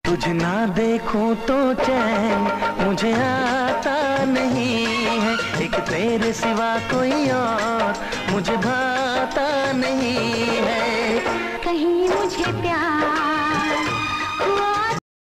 तुझे ना देखूं तो चैन मुझे आता नहीं है, एक तेरे सिवा कोई और मुझे भाता नहीं है। कहीं मुझे प्यार